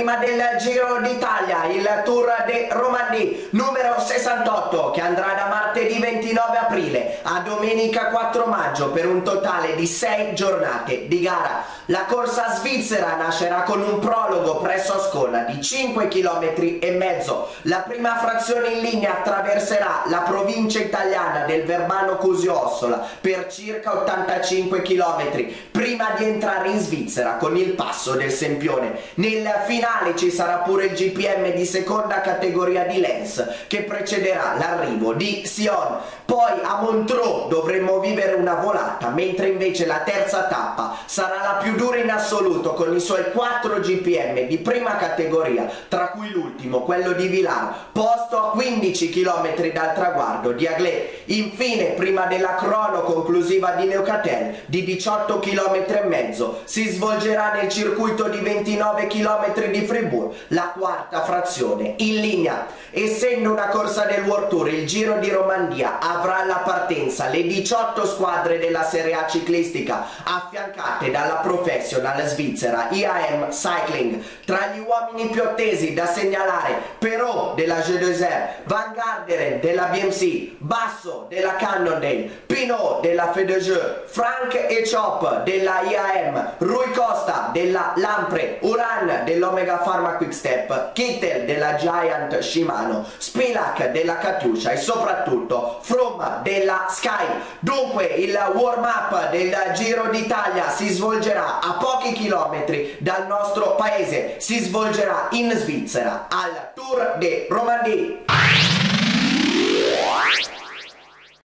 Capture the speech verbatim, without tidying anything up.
prima del Giro d'Italia, il Tour de Romandie numero sessantotto, che andrà da martedì ventinove aprile a domenica quattro maggio per un totale di sei giornate di gara. La corsa svizzera nascerà con un prologo presso Ascona di cinque chilometri e mezzo. La prima frazione in linea attraverserà la provincia italiana del Verbano-Cusio-Ossola per circa ottantacinque chilometri prima di entrare in Svizzera con il passo del Sempione. Nel finale ci sarà pure il G P M di seconda categoria di Lens che precederà l'arrivo di Sion. Poi a Montreux dovremmo vivere una volata, mentre invece la terza tappa sarà la più dura in assoluto con i suoi quattro G P M di prima categoria, tra cui l'ultimo, quello di Villars, posto a quindici chilometri dal traguardo di Aglet. Infine, prima della crono conclusiva di Neuchâtel di diciotto chilometri e mezzo, si svolgerà nel circuito di ventinove chilometri di Fribourg la quarta frazione in linea. Essendo una corsa del World Tour, il Giro di Romandia avrà alla partenza le diciotto squadre della Serie A ciclistica affiancate dalla professional svizzera I A M Cycling. Tra gli uomini più attesi da segnalare Perrault della G due R, Van Garderen della B M C, Basso della Cannondale, Pinot della F deux Jeux, Frank e Chop della I A M, Rui Costa della Lampre, Uran dell'Omega Pharma Quickstep, Kittel della Giant Shimano, Spilak della Katusha e soprattutto Froome della Sky. Dunque il warm up del Giro d'Italia si svolgerà a pochi chilometri dal nostro paese, si svolgerà in Svizzera al Tour de Romandie.